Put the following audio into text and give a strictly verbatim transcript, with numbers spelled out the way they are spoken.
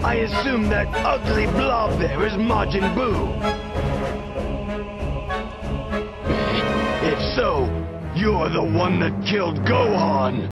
I assume that ugly blob there is Majin Buu. If so, you're the one that killed Gohan.